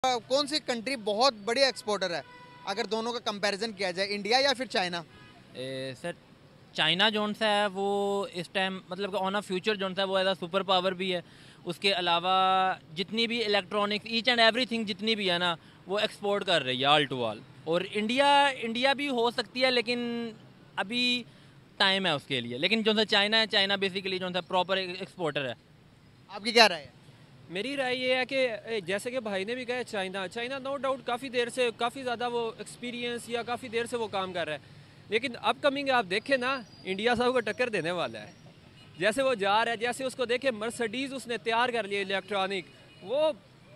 कौन सी कंट्री बहुत बड़ी एक्सपोर्टर है अगर दोनों का कंपैरिजन किया जाए, इंडिया या फिर चाइना? सर चाइना जोन सा है वो इस टाइम मतलब ऑन अ फ्यूचर जोन सा है वो एज अ सुपर पावर भी है। उसके अलावा जितनी भी इलेक्ट्रॉनिक्स ईच एंड एवरीथिंग जितनी भी है ना वो एक्सपोर्ट कर रही है ऑल टू ऑल। और इंडिया भी हो सकती है लेकिन अभी टाइम है उसके लिए। लेकिन जो सा चाइना है, चाइना बेसिकली जो सा प्रॉपर एक्सपोर्टर है। आपकी क्या राय है? मेरी राय ये है कि जैसे कि भाई ने भी कहा, चाइना नो डाउट काफ़ी देर से काफ़ी ज़्यादा वो एक्सपीरियंस या काफ़ी देर से वो काम कर रहा है। लेकिन अपकमिंग आप देखें ना, इंडिया साहब को टक्कर देने वाला है। जैसे वो जा रहा है, जैसे उसको देखे मर्सिडीज़ उसने तैयार कर लिया इलेक्ट्रॉनिक, वो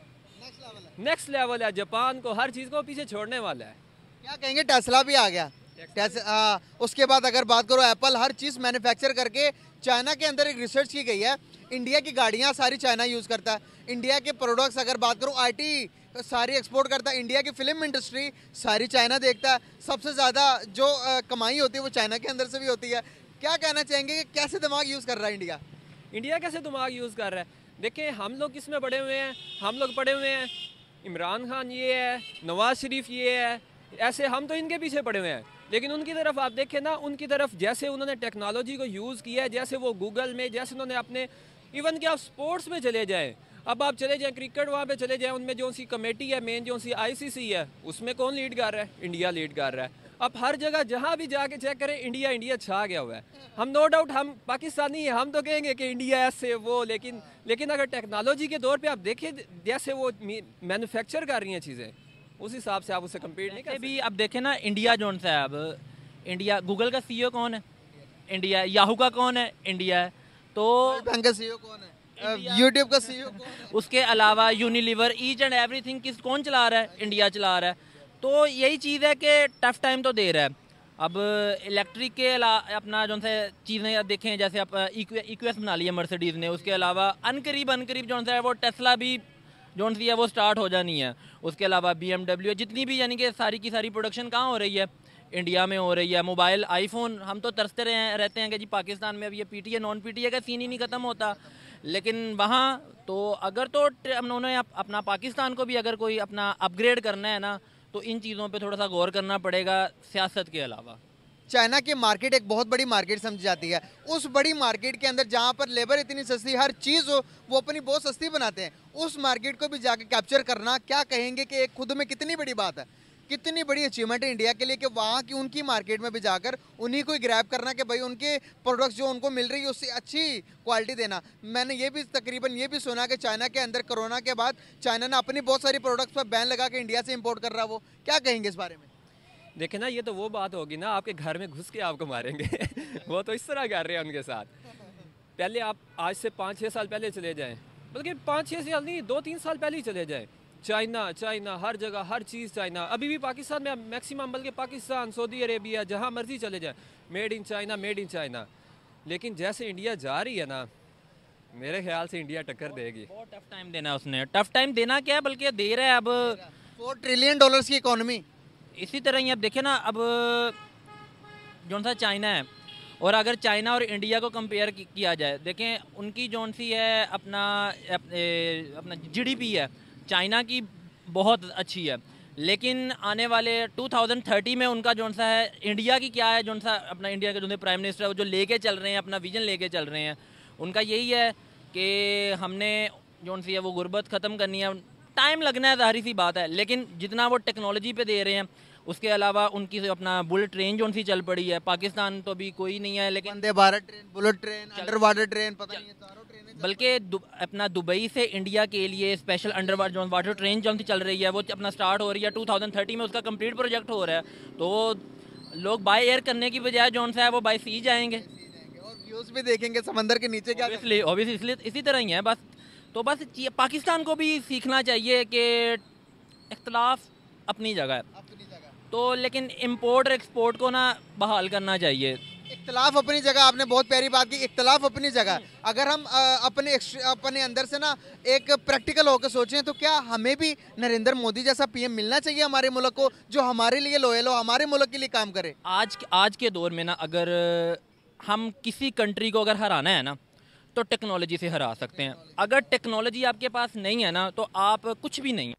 नेक्स्ट लेवल है। जापान को हर चीज़ को पीछे छोड़ने वाला है। क्या कहेंगे, टेस्ला भी आ गया। उसके बाद अगर बात करो एप्पल हर चीज़ मैन्युफैक्चर करके चाइना के अंदर एक रिसर्च की गई है। इंडिया की गाड़ियाँ सारी चाइना यूज़ करता है। इंडिया के प्रोडक्ट्स अगर बात करूँ आईटी सारी एक्सपोर्ट करता है। इंडिया की फिल्म इंडस्ट्री सारी चाइना देखता है। सबसे ज़्यादा जो कमाई होती है वो चाइना के अंदर से भी होती है। क्या कहना चाहेंगे कि कैसे दिमाग यूज़ कर रहा है इंडिया? इंडिया कैसे दिमाग यूज़ कर रहा है? देखिए हम लोग किस में पड़े हुए हैं? हम लोग पड़े हुए हैं इमरान खान ये है, नवाज शरीफ ये है, ऐसे हम तो इनके पीछे पड़े हुए हैं। लेकिन उनकी तरफ आप देखें ना, उनकी तरफ जैसे उन्होंने टेक्नोलॉजी को यूज़ किया है, जैसे वो गूगल में, जैसे उन्होंने अपने इवन कि आप स्पोर्ट्स में चले जाएं, अब आप चले जाएं क्रिकेट वहाँ पे चले जाएं, उनमें जो सी कमेटी है मेन, जो सी आईसीसी है, उसमें कौन लीड कर रहा है? इंडिया लीड कर रहा है। अब हर जगह जहाँ भी जाके चेक करें, इंडिया इंडिया छा गया हुआ है। हम नो डाउट हम पाकिस्तानी हैं, हम तो कहेंगे कि इंडिया ऐसे वो, लेकिन अगर टेक्नोलॉजी के दौर पे आप देखें जैसे वो मैन्युफैक्चर कर रही हैं चीज़ें, उस हिसाब से आप उससे कम्पीट नहीं कर भी अब देखें ना इंडिया जोन सा है। अब इंडिया गूगल का सीईओ कौन है? इंडिया। याहू का कौन है? इंडिया है। तो बैंक का सीईओ कौन है? यूट्यूब का सीईओ कौन है? उसके अलावा यूनिलीवर ईच एंड एवरीथिंग कौन चला रहा है? इंडिया चला रहा है। तो यही चीज़ है कि टफ टाइम तो दे रहा है। अब इलेक्ट्रिक के अपना जो सा चीज़ें देखें, जैसे आप EQS बना लिया मर्सिडीज़ ने। उसके अलावा अनकरीब जो सा है वो टेस्ला भी जो सी है वो स्टार्ट हो जानी है। उसके अलावा BMW जितनी भी यानी कि सारी की सारी प्रोडक्शन कहाँ हो रही है? इंडिया में हो रही है। मोबाइल आईफोन हम तो तरसते रहते हैं कि जी पाकिस्तान में अब ये PTA नॉन PTA का सीन ही नहीं ख़त्म होता। लेकिन वहाँ तो अगर तो उन्होंने अपना पाकिस्तान को भी अगर कोई अपना अपग्रेड करना है ना, तो इन चीज़ों पे थोड़ा सा गौर करना पड़ेगा सियासत के अलावा। चाइना की मार्केट एक बहुत बड़ी मार्केट समझी जाती है। उस बड़ी मार्केट के अंदर जहाँ पर लेबर इतनी सस्ती, हर चीज़ हो वो अपनी बहुत सस्ती बनाते हैं, उस मार्केट को भी जाके कैप्चर करना, क्या कहेंगे कि एक खुद में कितनी बड़ी बात है, कितनी बड़ी अचीवमेंट है इंडिया के लिए कि वहाँ की उनकी मार्केट में भी जाकर उन्हीं को ग्रैब करना कि भाई उनके प्रोडक्ट्स जो उनको मिल रही है उससे अच्छी क्वालिटी देना। मैंने ये भी तकरीबन ये भी सुना कि चाइना के अंदर कोरोना के बाद चाइना ने अपनी बहुत सारी प्रोडक्ट्स पर बैन लगा के इंडिया से इम्पोर्ट कर रहा है। वो क्या कहेंगे इस बारे में? देखें ना, ये तो वो बात होगी ना, आपके घर में घुस के आपको मारेंगे वो तो इस तरह कर रहे हैं उनके साथ। पहले आप आज से 5-6 साल पहले चले जाएं, बल्कि 5-6 साल नहीं, 2-3 साल पहले ही चले जाएं, चाइना हर जगह हर चीज़ चाइना। अभी भी पाकिस्तान में मैक्सिमम, बल्कि पाकिस्तान, सऊदी अरेबिया, जहाँ मर्जी चले जाएं, मेड इन चाइना। लेकिन जैसे इंडिया जा रही है ना, मेरे ख्याल से इंडिया टक्कर देगी। बहुत टफ टाइम देना है उसने। टफ टाइम देना क्या है, बल्कि दे रहा है। अब $4 ट्रिलियन की इकोनॉमी। इसी तरह ही अब देखें ना, अब जो सा चाइना है, और अगर चाइना और इंडिया को कंपेयर किया जाए, देखें उनकी जौन सी है अपना GDP है चाइना की बहुत अच्छी है। लेकिन आने वाले 2030 में उनका जौन सा है, इंडिया की क्या है, जौन सा अपना इंडिया के जो प्राइम मिनिस्टर है वो जो लेके चल रहे हैं, अपना विजन लेके चल रहे हैं, उनका यही है कि हमने जौन सी है वो गुर्बत ख़त्म करनी है। टाइम लगना है, ज़ाहिर सी बात है, लेकिन जितना वो टेक्नोलॉजी पे दे रहे हैं, उसके अलावा उनकी अपना बुलेट ट्रेन जो सी चल पड़ी है। पाकिस्तान तो अभी कोई नहीं है, लेकिन Vande Bharat train, bullet train, under water train, पता नहीं है चारों ट्रेनें। बल्कि अपना दुबई से इंडिया के लिए स्पेशल अंडर वाटर ट्रेन जो सी चल रही है वो अपना स्टार्ट हो रही है 2030 में। उसका कंप्लीट प्रोजेक्ट हो रहा है। तो लोग बाय एयर करने की बजाय जो सा है वो बाय सी जाएंगे और व्यूज भी देखेंगे समंदर के नीचे क्या। ऑब्वियसली इसी तरह ही है बस। तो बस पाकिस्तान को भी सीखना चाहिए कि इख्तलाफ अपनी जगह है, तो लेकिन इंपोर्ट और एक्सपोर्ट को ना बहाल करना चाहिए। इख्तलाफ अपनी जगह, आपने बहुत प्यारी बात की, इख्तलाफ अपनी जगह। अगर हम अपने अंदर से ना एक प्रैक्टिकल होकर सोचें तो क्या हमें भी नरेंद्र मोदी जैसा PM मिलना चाहिए हमारे मुल्क को, जो हमारे लिए लॉयल हो, हमारे मुल्क के लिए काम करे। आज के दौर में ना, अगर हम किसी कंट्री को अगर हराना है ना, तो टेक्नोलॉजी से हरा सकते हैं। अगर टेक्नोलॉजी आपके पास नहीं है ना, तो आप कुछ भी नहीं।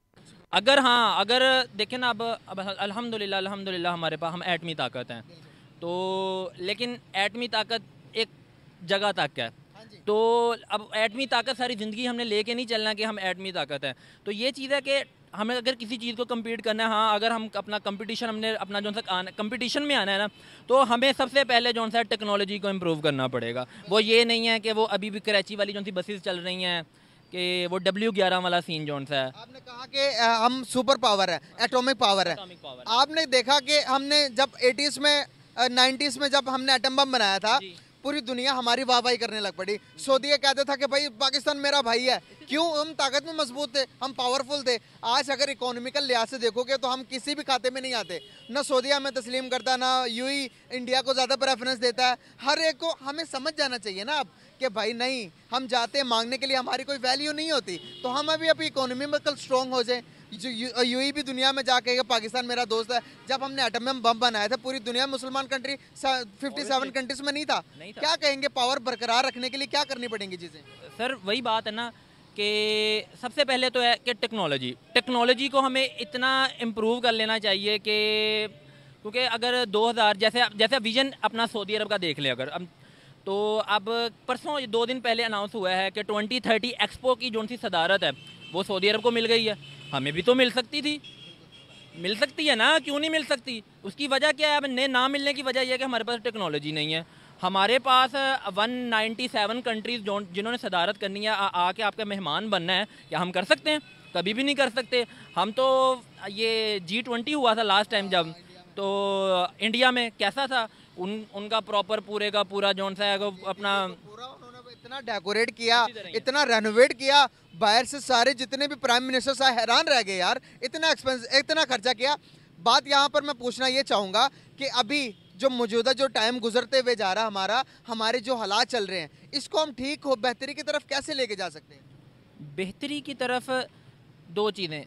अगर हाँ, अगर देखें ना, अब अल्हम्दुलिल्लाह अल्हम्दुलिल्लाह हमारे पास हम एटमी ताकत हैं, तो लेकिन एटमी ताकत एक जगह तक है। तो अब एटमी ताकत सारी ज़िंदगी हमने लेके नहीं चलना कि हम एटमी ताकत हैं। तो ये चीज़ है कि हमें अगर किसी चीज़ को कम्पीट करना है, हाँ, अगर हम अपना कंपटीशन, हमने अपना जो सा कंपटीशन में आना है ना, तो हमें सबसे पहले जो सा टेक्नोलॉजी को इम्प्रूव करना पड़ेगा। वो ये नहीं है कि वो अभी भी कराची वाली जो सी बसेस चल रही हैं कि वो W11 वाला सीन जो सा है। आपने कहा कि हम सुपर पावर है, एटॉमिक पावर है। Atomic power. आपने देखा कि हमने जब 80s में 90s में जब हमने एटम बम बनाया था, पूरी दुनिया हमारी वाहवाही करने लग पड़ी। सऊदी ये कहता था कि भाई पाकिस्तान मेरा भाई है। क्यों? हम ताकत में मजबूत थे, हम पावरफुल थे। आज अगर इकोनॉमिकल लिहाज से देखोगे तो हम किसी भी खाते में नहीं आते। ना सऊदी हमें तस्लीम करता, ना यूएई इंडिया को ज़्यादा प्रेफरेंस देता है। हर एक को हमें समझ जाना चाहिए ना अब कि भाई नहीं, हम जाते हैं मांगने के लिए, हमारी कोई वैल्यू नहीं होती। तो हम अभी अभी इकोनॉमी में कल स्ट्रॉन्ग हो जाए। जो यूएई भी दुनिया में जाके पाकिस्तान मेरा दोस्त है। जब हमने एटम बम बनाया था, पूरी दुनिया मुसलमान कंट्री 57 कंट्रीज में नहीं था। क्या कहेंगे, पावर बरकरार रखने के लिए क्या करनी पड़ेंगी चीज़ें? सर वही बात है ना कि सबसे पहले तो है कि टेक्नोलॉजी को हमें इतना इम्प्रूव कर लेना चाहिए कि, क्योंकि अगर 2000 जैसे विजन अपना सऊदी अरब का देख लें अगर, तो अब परसों 2 दिन पहले अनाउंस हुआ है कि 2030 एक्सपो की जो सी सदारत है वो सऊदी अरब को मिल गई है। हमें भी तो मिल सकती थी, मिल सकती है ना, क्यों नहीं मिल सकती? उसकी वजह क्या है? अब ना मिलने की वजह यह है कि हमारे पास टेक्नोलॉजी नहीं है। हमारे पास 197 कंट्रीज़ जो जिन्होंने सदारत करनी है, आके आपका मेहमान बनना है, क्या हम कर सकते हैं? कभी भी नहीं कर सकते। हम तो ये G20 हुआ था लास्ट टाइम जब, तो इंडिया में कैसा था? उनका प्रॉपर पूरे का पूरा जो सा है अपना पूरा उन्होंने इतना डेकोरेट किया, इतना रेनोवेट किया, बाहर से सारे जितने भी प्राइम मिनिस्टर साहब हैरान रह गए यार, इतना एक्सपेंस, इतना खर्चा किया। बात यहाँ पर मैं पूछना ये चाहूँगा कि अभी जो मौजूदा जो टाइम गुजरते हुए जा रहा हमारे जो हालात चल रहे हैं, इसको हम ठीक हो बेहतरी की तरफ कैसे लेके जा सकते हैं? बेहतरी की तरफ 2 चीज़ें,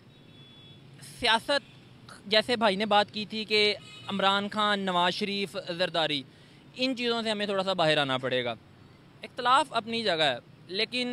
सियासत, जैसे भाई ने बात की थी कि इमरान खान, नवाज शरीफ, जरदारी, इन चीज़ों से हमें थोड़ा सा बाहर आना पड़ेगा। इख्तलाफ अपनी जगह है, लेकिन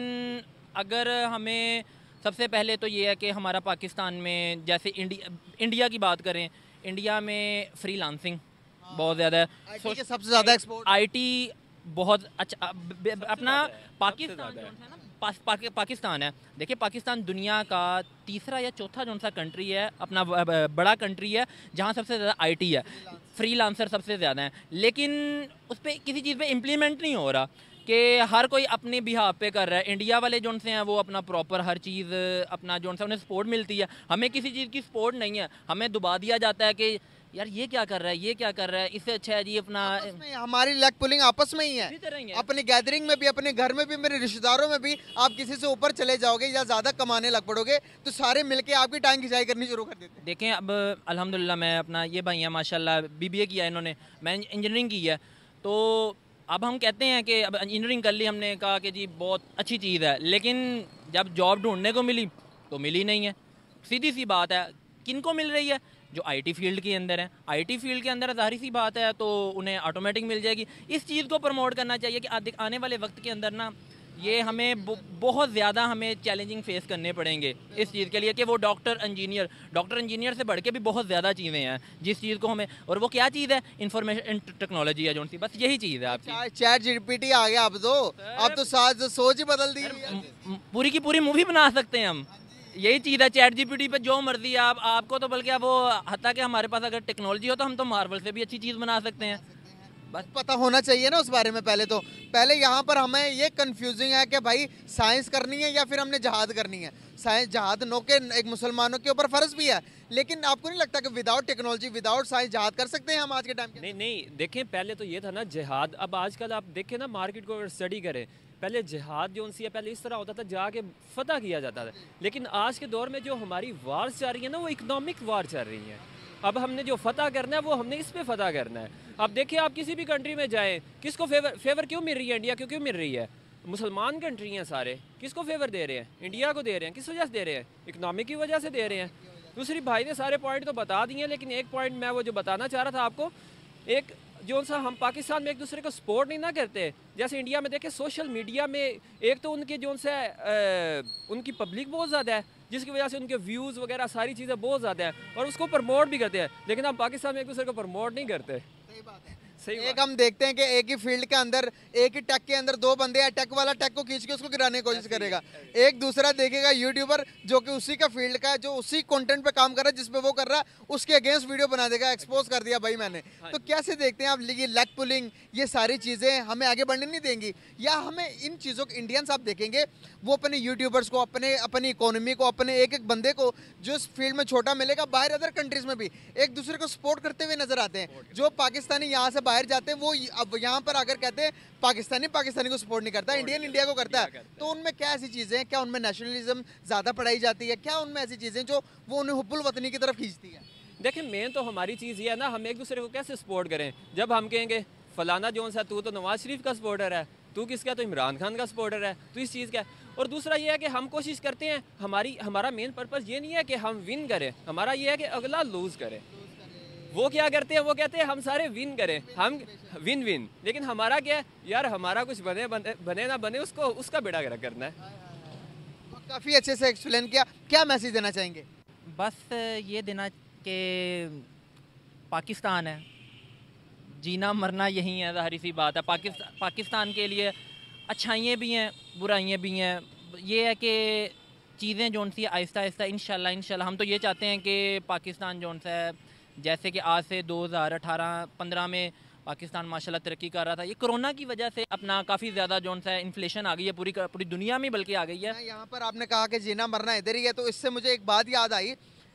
अगर हमें सबसे पहले तो ये है कि हमारा पाकिस्तान में, जैसे इंडिया की बात करें, इंडिया में फ्रीलांसिंग बहुत ज़्यादा है। IT के सबसे ज़्यादा एक्सपोर्ट, IT बहुत अच्छा। अपना पाकिस्तान जो है ना, पाकिस्तान है, देखिए पाकिस्तान दुनिया का तीसरा या चौथा जो सा कंट्री है, अपना बड़ा कंट्री है जहाँ सबसे ज़्यादा IT है, फ्रीलांसर सबसे ज़्यादा है। लेकिन उस पर किसी चीज़ पे इम्प्लीमेंट नहीं हो रहा कि हर कोई अपने बिहाफ पे कर रहा है। इंडिया वाले जो से हैं वो अपना प्रॉपर हर चीज़ अपना जो सा उन्हें सपोर्ट मिलती है, हमें किसी चीज़ की सपोर्ट नहीं है। हमें दुबा दिया जाता है कि यार ये क्या कर रहा है, ये क्या कर रहा है, इससे अच्छा है जी अपना हमारी लेग पुलिंग आपस में ही है, अपनी गैदरिंग में भी, अपने घर में भी, मेरे रिश्तेदारों में भी। आप किसी से ऊपर चले जाओगे या ज़्यादा कमाने लग पड़ोगे तो सारे मिलके आपकी टांग खिंचाई करनी शुरू कर देते हैं। देखें अब अल्हम्दुलिल्लाह मैं अपना ये भाई हैं माशाल्लाह BBA किया है इन्होंने, मैं इंजीनियरिंग की है। तो अब हम कहते हैं कि अब इंजीनियरिंग कर ली, हमने कहा कि जी बहुत अच्छी चीज़ है, लेकिन जब जॉब ढूंढने को मिली तो मिली नहीं है। सीधी सी बात है, किन को मिल रही है? जो IT फील्ड के अंदर है। IT फील्ड के अंदर ज़ाहिर सी बात है तो उन्हें ऑटोमेटिक मिल जाएगी। इस चीज़ को प्रमोट करना चाहिए कि आने वाले वक्त के अंदर ना ये हमें बहुत ज़्यादा हमें चैलेंजिंग फेस करने पड़ेंगे इस चीज़ के लिए कि वो डॉक्टर इंजीनियर से बढ़ के भी बहुत ज़्यादा चीज़ें हैं जिस चीज़ को हमें, और वो क्या चीज़ है? इंफॉर्मेशन टेक्नोलॉजी है जो सी, बस यही चीज़ है आपकी। चैट GPT आ गया अब तो सोच ही बदल दी। पूरी की पूरी मूवी बना सकते हैं हम, यही चीज़ है। चैट GPT पे जो मर्जी आपको तो, बल्कि वो हत्ता कि हमारे पास अगर टेक्नोलॉजी हो तो हम तो मार्वल से भी अच्छी चीज़ बना सकते हैं। बस पता होना चाहिए ना उस बारे में। पहले यहाँ पर हमें ये कंफ्यूजिंग है कि भाई साइंस करनी है या फिर हमने जहाद करनी है। साइंस जहाद के एक मुसलमानों के ऊपर फ़र्ज भी है, लेकिन आपको नहीं लगता कि विदाउट टेक्नोलॉजी, विदाउट साइंस जहाद कर सकते हैं हम आज के टाइम के? नहीं, देखें पहले तो ये था ना जिहाद। अब आजकल आप देखें ना, मार्केट को अगर स्टडी करें, पहले जिहाद जो उनसी है पहले इस तरह होता था, जाके फतह किया जाता था। लेकिन आज के दौर में जो हमारी वार्स चल रही है ना, वो इकनॉमिक वार चल रही है। अब हमने जो फतह करना है वो हमने इस पे फतह करना है। अब देखिए आप किसी भी कंट्री में जाएं, किसको फेवर क्यों मिल रही है? इंडिया क्यों मिल रही है? मुसलमान कंट्री हैं सारे, किसको फेवर दे रहे हैं? इंडिया को दे रहे हैं। किस वजह से दे रहे हैं? इकनॉमिक की वजह से दे रहे हैं। दूसरी भाई ने सारे पॉइंट तो बता दिए हैं, लेकिन एक पॉइंट मैं वो जो बताना चाह रहा था आपको, एक जो सा हम पाकिस्तान में एक दूसरे को सपोर्ट नहीं ना करते, जैसे इंडिया में देखें सोशल मीडिया में एक तो उनके जो से उनकी पब्लिक बहुत ज़्यादा है, जिसकी वजह से उनके व्यूज़ वगैरह सारी चीज़ें बहुत ज़्यादा हैं और उसको प्रमोट भी करते हैं, लेकिन हम पाकिस्तान में एक दूसरे को प्रमोट नहीं करते। सही बात है। सही एक हम देखते हैं कि एक ही फील्ड के अंदर एक ही टक के अंदर दो बंदे हैं, टक वाला टक को खींच के उसको गिराने की कोशिश करेगा, एक दूसरा देखेगा यूट्यूबर जो कि उसी का फील्ड का है, जो उसी कंटेंट पे काम कर रहा है जिस पे वो कर रहा है, उसके अगेंस्ट वीडियो बना देगा, एक्सपोज कर दिया भाई मैंने। तो कैसे देखते हैं आप ये लेग पुलिंग, ये सारी चीज़ें हमें आगे बढ़ने नहीं देंगी, या हमें इन चीज़ों को इंडियंस आप देखेंगे वो अपने यूट्यूबर्स को, अपनी इकोनॉमी को, अपने एक एक बंदे को जो इस फील्ड में छोटा मिलेगा, बाहर अदर कंट्रीज में भी एक दूसरे को सपोर्ट करते हुए नजर आते हैं। जो पाकिस्तानी यहाँ से बाहर जाते हैं वो अब यहाँ पर आकर कहते हैं पाकिस्तानी को सपोर्ट नहीं करता, इंडियन इंडिया को करता है। तो उनमें क्या ऐसी चीज़ें हैं, क्या उनमें नेशनलिज्म ज़्यादा पढ़ाई जाती है, क्या उनमें ऐसी चीज़ें जो वो उन्हें हुब्बुल वतनी की तरफ खींचती है? देखिए मेन तो हमारी चीज़ ये है ना, हम एक दूसरे को कैसे सपोर्ट करें। जब हम कहेंगे फलाना जोन सा तू तो नवाज शरीफ का सपोर्टर है, तू किसका, तो इमरान खान का सपोर्टर है, तो इस चीज़ का। और दूसरा ये है कि हम कोशिश करते हैं, हमारा मेन पर्पज़ ये नहीं है कि हम विन करें, हमारा ये है कि अगला लूज़ करे। वो क्या करते हैं, वो कहते हैं हम सारे विन करें, हम विन विन, लेकिन हमारा क्या है यार, हमारा कुछ बने ना बने उसका बेड़ा गर्क करना है। तो काफ़ी अच्छे से एक्सप्लेन किया। क्या मैसेज देना चाहेंगे? बस ये देना कि पाकिस्तान है, जीना मरना यही है, ज़ाहिर सी बात है। पाकिस्तान के लिए अच्छाइयाँ भी हैं, बुराइयाँ भी हैं। ये है कि चीज़ें जो सी आहिस्ता आहिस्ता इंशाल्लाह हम तो ये चाहते हैं कि पाकिस्तान जो सा है, जैसे कि आज से 2018-15 में पाकिस्तान माशाल्लाह तरक्की कर रहा था, ये कोरोना की वजह से अपना काफ़ी ज़्यादा जो सा इन्फ्लेशन आ गई है पूरी दुनिया में, बल्कि आ गई है। यहाँ पर आपने कहा कि जीना मरना इधर ही है, तो इससे मुझे एक बात याद आई।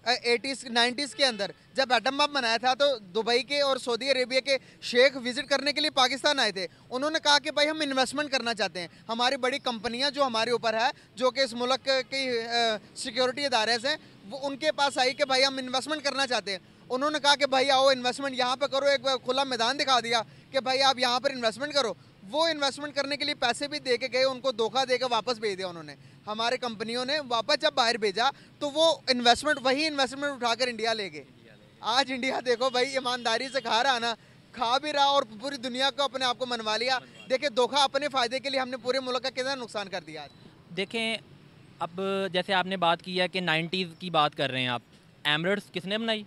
80s 90s के अंदर जब एटम बम बनाया था तो दुबई के और सऊदी अरेबिया के शेख विजिट करने के लिए पाकिस्तान आए थे। उन्होंने कहा कि भाई हम इन्वेस्टमेंट करना चाहते हैं, हमारी बड़ी कंपनियां जो हमारे ऊपर है, जो कि इस मुल्क की सिक्योरिटी इदारे हैं, वो उनके पास आई कि भाई हम इन्वेस्टमेंट करना चाहते हैं। उन्होंने कहा कि भाई आओ इन्वेस्टमेंट यहाँ पर करो, एक खुला मैदान दिखा दिया कि भाई आप यहाँ पर इन्वेस्टमेंट करो। वो इन्वेस्टमेंट करने के लिए पैसे भी दे के गए, उनको धोखा दे के वापस भेज दिया उन्होंने। हमारे कंपनियों ने वापस जब बाहर भेजा तो वो वही इन्वेस्टमेंट उठाकर इंडिया ले गए। आज इंडिया देखो भाई ईमानदारी से खा रहा ना, खा भी रहा और पूरी दुनिया को अपने आप को मनवा लिया। देखिए धोखा अपने फ़ायदे के लिए हमने पूरे मुल्क का कितना नुकसान कर दिया आज। देखें अब जैसे आपने बात की है कि 90s की बात कर रहे हैं आप, एमरेट्स किसने बनाई?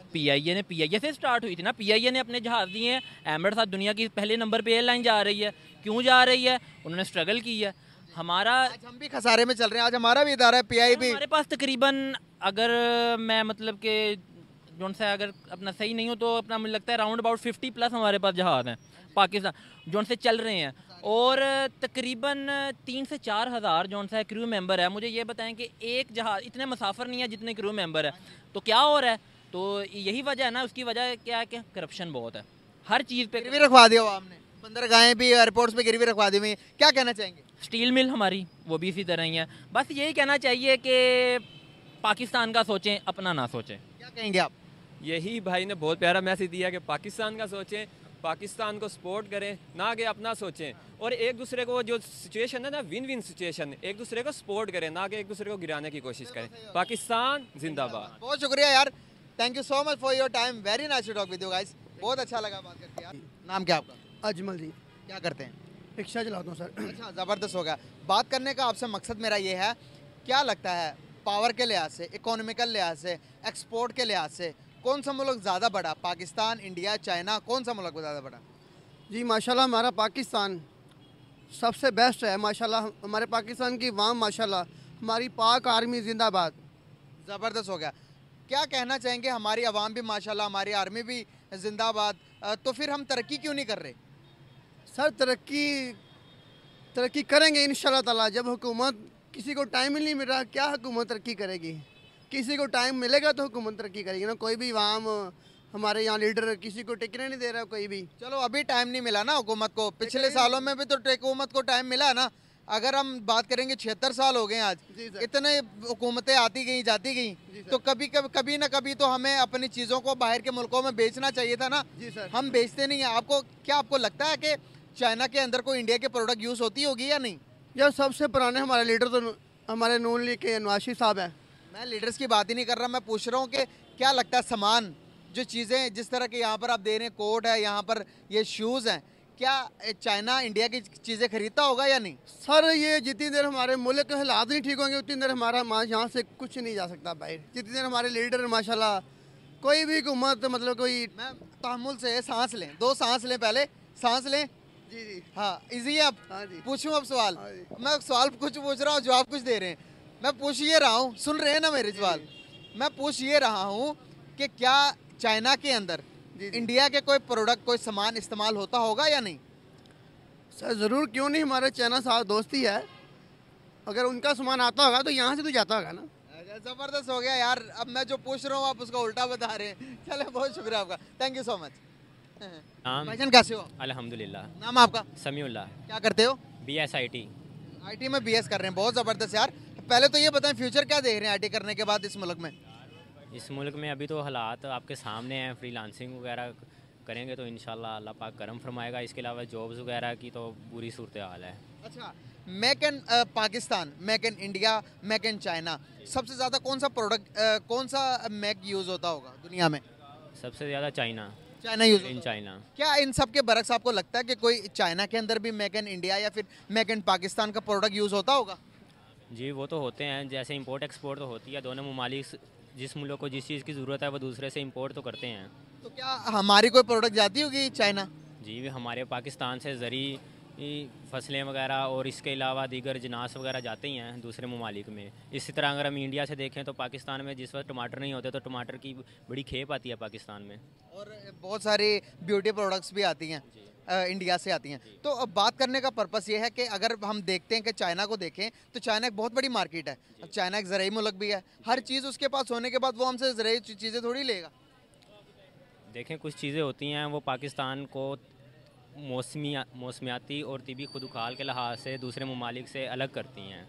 पीआईए से स्टार्ट हुई थी ना। पीआईए ने अपने जहाज़ दिए हैं, एमरेट्स आज दुनिया की पहले नंबर पे एयरलाइन जा रही है। क्यों जा रही है? उन्होंने स्ट्रगल की है। हमारा आज हम भी खसारे में चल रहे हैं, आज हमारा भी इदारा है पीआई भी। हमारे पास तकरीबन, अगर मैं मतलब कि जोन सा अगर अपना सही नहीं हो तो अपना मुझे लगता है राउंड अबाउट 50+ हमारे पास जहाज़ हैं पाकिस्तान जोन से चल रहे हैं, और तकरीबन 3 से 4 हज़ार जोन सा क्रू मेंबर है। मुझे ये बताएं कि एक जहाज़ इतने मुसाफिर नहीं है जितने क्रू मेंबर है, तो क्या हो रहा है? तो यही वजह है ना, उसकी वजह क्या है कि करप्शन बहुत है हर चीज़ पे। गिरवी रखवा दिया हमने, बंदरगाहें भी एयरपोर्ट्स पे गिरवी रखवा दी हुई। क्या कहना चाहेंगे? स्टील मिल हमारी वो भी इसी तरह ही है। बस यही कहना चाहिए कि पाकिस्तान का सोचें, अपना ना सोचें। क्या कहेंगे आप? यही भाई ने बहुत प्यारा मैसेज दिया कि पाकिस्तान का सोचें, पाकिस्तान को सपोर्ट करें, ना कि अपना सोचें। और एक दूसरे को जो सिचुएशन है ना, विन विन सिचुएशन, एक दूसरे को सपोर्ट करें, ना कि एक दूसरे को गिराने की कोशिश करें। पाकिस्तान जिंदाबाद। बहुत शुक्रिया यार, thank you so much for your time, very nice to talk with you guys. बहुत अच्छा लगा बात करके यार। नाम क्या आपका? अजमल जी, क्या करते हैं? रिक्शा चलाता हूँ सर। अच्छा, ज़बरदस्त होगा। बात करने का आपसे मकसद मेरा ये है, क्या लगता है पावर के लिहाज से, इकोनॉमिकल लिहाज से, एक्सपोर्ट के लिहाज से कौन सा मुल्क ज़्यादा बड़ा? पाकिस्तान, इंडिया, चाइना, कौन सा मुल्क ज़्यादा बड़ा? जी माशाल्लाह हमारा पाकिस्तान सबसे बेस्ट है माशाल्लाह। हमारे पाकिस्तान की वाम माशाल्लाह, हमारी पाक आर्मी जिंदाबाद। ज़बरदस्त हो गया। क्या कहना चाहेंगे? हमारी आवाम भी माशाल्लाह, हमारी आर्मी भी जिंदाबाद, तो फिर हम तरक्की क्यों नहीं कर रहे? सर तरक्की करेंगे इंशाल्लाह ताला। जब हुकूमत, किसी को टाइम ही नहीं मिल रहा, क्या हुकूमत तरक्की करेगी? किसी को टाइम मिलेगा तो हुकूमत तरक्की करेगी ना। कोई भी वाम हमारे यहाँ लीडर किसी को टिकने नहीं दे रहा कोई भी। चलो अभी टाइम नहीं मिला ना हुकूमत को, पिछले सालों में भी तो हुकूमत को टाइम मिला है ना। अगर हम बात करेंगे 76 साल हो गए आज, इतने हुकूमतें आती गई जाती गई, तो कभी ना कभी तो हमें अपनी चीज़ों को बाहर के मुल्कों में बेचना चाहिए था ना। जी सर। हम बेचते नहीं हैं। आपको लगता है कि चाइना के अंदर कोई इंडिया के प्रोडक्ट यूज़ होती होगी या नहीं? यार सबसे पुराने हमारे लीडर तो हमारे नून लीग के नवाज शरीफ साहब हैं। मैं लीडर्स की बात ही नहीं कर रहा, मैं पूछ रहा हूँ कि क्या लगता है सामान, जो चीज़ें जिस तरह के यहाँ पर आप दे रहे हैं, कोट है, यहाँ पर ये शूज़ हैं, क्या चाइना इंडिया की चीज़ें खरीदता होगा या नहीं? सर ये जितनी देर हमारे मुल्क के हालात नहीं ठीक होंगे उतनी देर हमारा यहाँ से कुछ नहीं जा सकता बाहर। जितनी देर हमारे लीडर माशाल्लाह कोई भी हुकूमत मतलब कोई मैं तहमुल से सांस लें, 2 सांस लें, पहले सांस लें। जी जी हाँ इजी है। अब हाँ जी पूछूं अब सवाल? हाँ जी। मैं सवाल कुछ पूछ रहा हूँ, जवाब कुछ दे रहे हैं। मैं पूछ ये रहा हूँ, सुन रहे हैं ना मेरे सवाल? मैं पूछ ये रहा हूँ कि क्या चाइना के अंदर जी। इंडिया के कोई प्रोडक्ट, कोई सामान इस्तेमाल होता होगा या नहीं? सर ज़रूर, क्यों नहीं, हमारे चाइना साथ दोस्ती है। अगर उनका सामान आता होगा तो यहाँ से तो जाता होगा ना। जबरदस्त हो गया यार। अब मैं जो पूछ रहा हूँ आप उसका उल्टा बता रहे हैं। चले, बहुत शुक्रिया आपका, थैंक यू सो मच। भाईजान कैसे हो? अल्हम्दुलिल्लाह। नाम आपका? समीउल्लाह। क्या करते हो? BSIT। आईटी में बीएस कर रहे हैं, बहुत ज़बरदस्त यार। पहले तो ये बताएं फ्यूचर क्या देख रहे हैं आईटी करने के बाद इस मुल्क में? इस मुल्क में अभी तो हालात आपके सामने हैं, फ्रीलांसिंग वगैरह करेंगे तो इंशाल्लाह अल्लाह पाक करम फरमाएगा। इसके अलावा जॉब्स वगैरह की तो बुरी सूरत हाल है। अच्छा, make in Pakistan, make in India, make in China, सबसे ज़्यादा कौन सा प्रोडक्ट, कौन सा मेक यूज़ होता होगा दुनिया में? सबसे ज़्यादा China, China use in China. क्या इन सब के बरक्स आपको लगता है कि कोई चाइना के अंदर भी मेक इन इंडिया या फिर मेक इन पाकिस्तान का प्रोडक्ट यूज़ होता होगा? जी वो तो होते हैं, जैसे इंपोर्ट एक्सपोर्ट तो होती है। दोनों ममालिक जिस मुल्क को जिस चीज़ की ज़रूरत है वो दूसरे से इंपोर्ट तो करते हैं। तो क्या हमारी कोई प्रोडक्ट जाती होगी चाइना? जी हमारे पाकिस्तान से ज़री फसलें वगैरह और इसके अलावा दीगर जनास वगैरह जाते ही हैं दूसरे ममालिक में। इसी तरह अगर हम इंडिया से देखें तो पाकिस्तान में जिस वक्त टमाटर नहीं होते तो टमाटर की बड़ी खेप आती है पाकिस्तान में। और बहुत सारी ब्यूटी प्रोडक्ट्स भी आती हैं इंडिया से आती हैं। तो अब बात करने का पर्पस ये है कि अगर हम देखते हैं कि चाइना को देखें तो चाइना एक बहुत बड़ी मार्केट है। अब चाइना एक ज़राई मुल्क भी है, हर चीज़ उसके पास होने के बाद वो हमसे ज़राई चीज़ें थोड़ी लेगा। देखें कुछ चीज़ें होती हैं वो पाकिस्तान को मौसमियाती और तिबी खुदुखाल के लिहाज से दूसरे ममालिक से अलग करती हैं।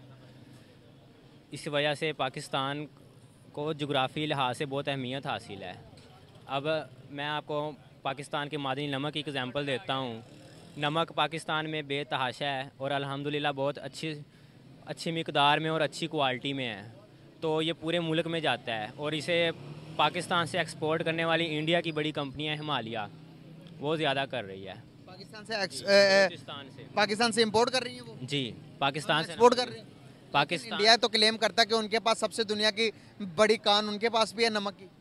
इस वजह से पाकिस्तान को जोग्राफी लिहाज से बहुत अहमियत हासिल है। अब मैं आपको पाकिस्तान के मादनी नमक की एग्ज़ाम्पल देता हूँ। नमक पाकिस्तान में बेतहाशा है और अल्हम्दुलिल्लाह बहुत अच्छी मिकदार में और अच्छी क्वालिटी में है। तो ये पूरे मुल्क में जाता है और इसे पाकिस्तान से एक्सपोर्ट करने वाली इंडिया की बड़ी कंपनियां हिमालय वो ज़्यादा कर रही है। पाकिस्तान से इंपोर्ट कर रही है वो? जी पाकिस्तान से एक्सपोर्ट कर रही है। पाकिस्तान। इंडिया तो क्लेम करता है कि उनके पास सबसे दुनिया की बड़ी कान उनके पास भी है नमक की।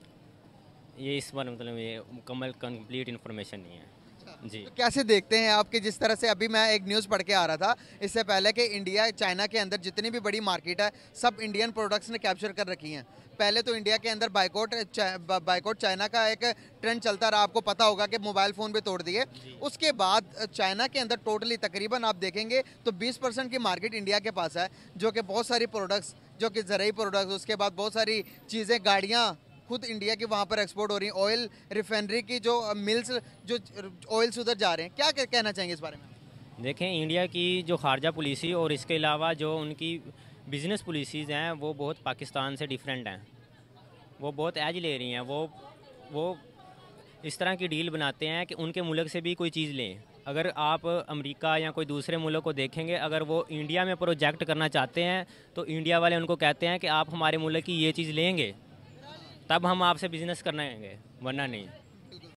ये इस बार मतलब ये मुकम्मल कंप्लीट इन्फॉर्मेशन नहीं है। जी तो कैसे देखते हैं आपके, जिस तरह से अभी मैं एक न्यूज़ पढ़ के आ रहा था इससे पहले कि इंडिया चाइना के अंदर जितनी भी बड़ी मार्केट है सब इंडियन प्रोडक्ट्स ने कैप्चर कर रखी हैं। पहले तो इंडिया के अंदर बाइकआउट चाइना का एक ट्रेंड चलता रहा, आपको पता होगा कि मोबाइल फ़ोन भी तोड़ दिए। उसके बाद चाइना के अंदर टोटली तकरीबन आप देखेंगे तो 20% की मार्केट इंडिया के पास है, जो कि बहुत सारी प्रोडक्ट्स, जो कि ज़रूरी प्रोडक्ट्स, उसके बाद बहुत सारी चीज़ें, गाड़ियाँ खुद इंडिया की वहाँ पर एक्सपोर्ट हो रही हैं। ऑयल रिफाइनरी की जो मिल्स, जो ऑयल्स उधर जा रहे हैं, क्या कहना चाहेंगे इस बारे में? देखें इंडिया की जो खारजा पॉलिसी और इसके अलावा जो उनकी बिज़नेस पॉलिसीज़ हैं वो बहुत पाकिस्तान से डिफरेंट हैं। वो बहुत एज ले रही हैं। वो इस तरह की डील बनाते हैं कि उनके मुल्क से भी कोई चीज़ लें। अगर आप अमेरिका या कोई दूसरे मुल्क को देखेंगे, अगर वो इंडिया में प्रोजेक्ट करना चाहते हैं तो इंडिया वाले उनको कहते हैं कि आप हमारे मुल्क की ये चीज़ लेंगे तब हम आपसे बिज़नेस करना है, वरना नहीं।